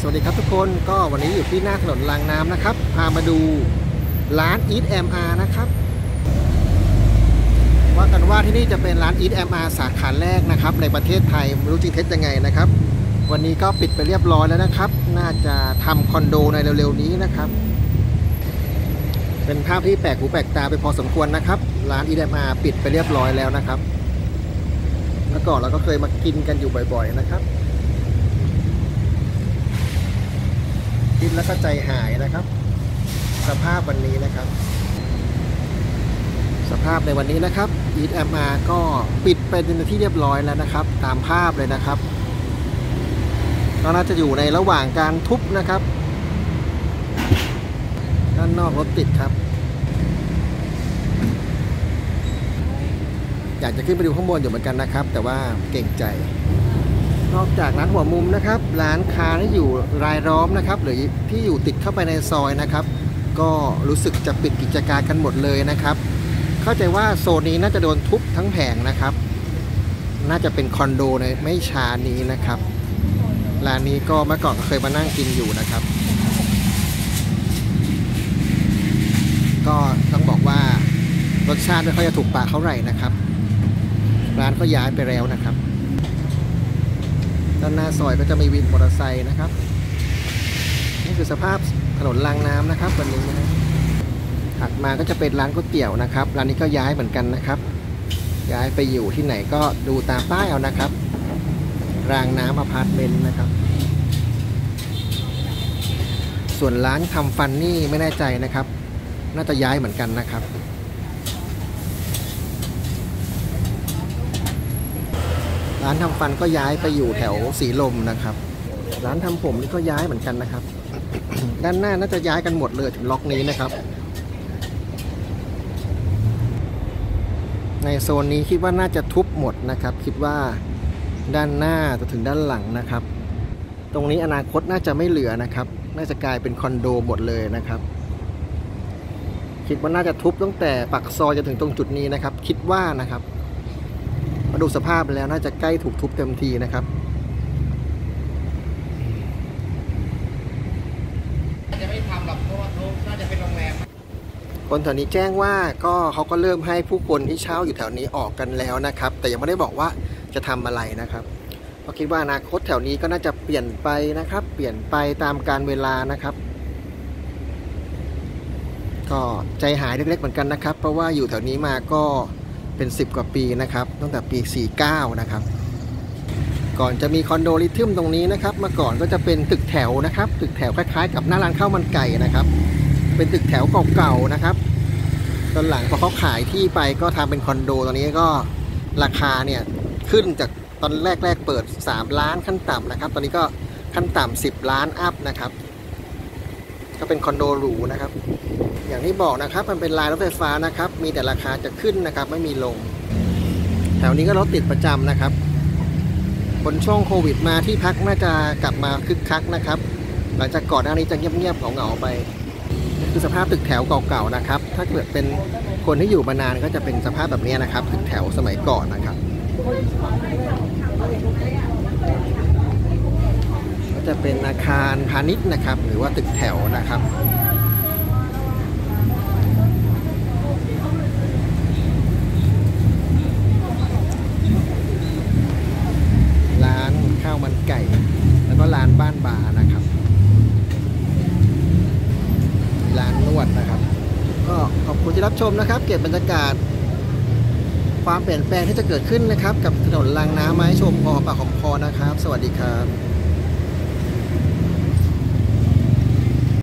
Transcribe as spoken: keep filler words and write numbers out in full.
วัสดีครับทุกคนก็วันนี้อยู่ที่หน้าถนนรางน้ำนะครับพามาดูร้าน Eat เอ็ม อาร์ นะครับว่ากันว่าที่นี่จะเป็นร้าน Eat เอ็ม อาร์ สาขาแรกนะครับในประเทศไทยไม่รู้จริงเท็จยังไงนะครับวันนี้ก็ปิดไปเรียบร้อยแล้วนะครับน่าจะทำคอนโดในเร็วๆนี้นะครับเป็นภาพที่แปลกหูแปลกตาไปพอสมควรนะครับร้าน Eat เอ็ม อาร์ ปิดไปเรียบร้อยแล้วนะครับเมื่อก่อนเราก็เคยมากินกันอยู่บ่อยๆนะครับกินแล้วก็ใจหายนะครับสภาพวันนี้นะครับสภาพในวันนี้นะครับ Eat เอ็ม อาร์ ก็ปิดไปเป็นที่เรียบร้อยแล้วนะครับตามภาพเลยนะครับก็น่าจะอยู่ในระหว่างการทุบนะครับด้านนอกรถติดครับอยากจะขึ้นไปดูข้างบนอยู่เหมือนกันนะครับแต่ว่าเก่งใจนอกจากร้านหัวมุมนะครับร้านค้าที่อยู่รายล้อมนะครับหรือที่อยู่ติดเข้าไปในซอยนะครับก็รู้สึกจะปิดกิจการกันหมดเลยนะครับเข้าใจว่าโซนนี้น่าจะโดนทุบทั้งแผงนะครับน่าจะเป็นคอนโดในไม่ช้านี้นะครับร้านนี้ก็เมื่อก่อนเคยมานั่งกินอยู่นะครับก็ต้องบอกว่ารสชาติไม่ค่อยจะถูกปากเท่าไหร่นะครับร้านก็ย้ายไปแล้วนะครับด้านหน้าซอยก็จะมีวินมอเตอร์ไซค์นะครับนี่คือสภาพถนนรางน้ำนะครับวันนี้นะถัดมาก็จะเป็นร้านก๋วยเตี๋ยวนะครับร้านนี้ก็ย้ายเหมือนกันนะครับย้ายไปอยู่ที่ไหนก็ดูตามป้ายเอานะครับรางน้ำอพาร์ตเมนต์นะครับส่วนร้านทำฟันนี่ไม่แน่ใจนะครับน่าจะย้ายเหมือนกันนะครับร้านทำฟันก็ย้ายไปอยู่แถวสีลมนะครับร้านทำผมนี่ก็ย้ายเหมือนกันนะครับ ด้านหน้าน่าจะย้ายกันหมดเลยถึงล็อกนี้นะครับในโซนนี้คิดว่าน่าจะทุบหมดนะครับคิดว่าด้านหน้าจะถึงด้านหลังนะครับตรงนี้อนาคตน่าจะไม่เหลือนะครับน่าจะกลายเป็นคอนโดหมดเลยนะครับคิดว่าน่าจะทุบตั้งแต่ปากซอยจนถึงตรงจุดนี้นะครับคิดว่านะครับมาดูสภาพแล้วน่าจะใกล้ถูกทุบเต็มทีนะครับจะไม่ทำหรอกเพราะว่าน่าจะเป็นโรงแรมคนแถวนี้แจ้งว่าก็เขาก็เริ่มให้ผู้คนที่เช่าอยู่แถวนี้ออกกันแล้วนะครับแต่ยังไม่ได้บอกว่าจะทำอะไรนะครับเพราะคิดว่าอนาคตแถวนี้ก็น่าจะเปลี่ยนไปนะครับเปลี่ยนไปตามกาลเวลานะครับก็ใจหายเล็กๆเหมือนกันนะครับเพราะว่าอยู่แถวนี้มาก็เป็นสิบกว่าปีนะครับตั้งแต่ปีสี่สิบเก้านะครับก่อนจะมีคอนโดลิทึมตรงนี้นะครับเมื่อก่อนก็จะเป็นตึกแถวนะครับตึกแถวคล้ายๆกับหน้าร้านข้าวมันไก่นะครับเป็นตึกแถวเก่าๆนะครับตอนหลังพอเขาขายที่ไปก็ทำเป็นคอนโดตอนนี้ก็ราคาเนี่ยขึ้นจากตอนแรกๆเปิดสามล้านขั้นต่ำนะครับตอนนี้ก็ขั้นต่ำสิบล้านอัพนะครับก็เป็นคอนโดหรูนะครับอย่างที่บอกนะครับมันเป็นรายรถไฟฟ้านะครับมีแต่ราคาจะขึ้นนะครับไม่มีลงแถวนี้ก็รถติดประจำนะครับคนช่วงโควิดมาที่พักน่าจะกลับมาคึกคักนะครับหลังจากก่อนหน้านี้จะเงียบๆเหงาๆไปคือสภาพตึกแถวเก่าๆนะครับถ้าเกิดเป็นคนที่อยู่มานานก็จะเป็นสภาพแบบนี้นะครับตึกแถวสมัยก่อนนะครับก็จะเป็นอาคารพาณิชย์นะครับหรือว่าตึกแถวนะครับร้านข้าวมันไก่แล้วก็ร้านบ้านบาร์นะครับร้านนวดนะครับก็ขอบคุณที่รับชมนะครับเก็บบรรยากาศความเปลี่ยนแปลงที่จะเกิดขึ้นนะครับกับถนนรางน้ำมาให้ชมพอปากหอมคอนะครับสวัสดีครับ